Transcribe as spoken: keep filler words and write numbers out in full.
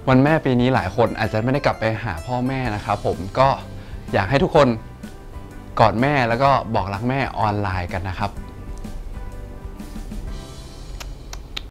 วันแม่ปีนี้หลายคนอาจจะไม่ได้กลับไปหาพ่อแม่นะครับผมก็อยากให้ทุกคนกอดแม่แล้วก็บอกรักแม่ออนไลน์กันนะครับ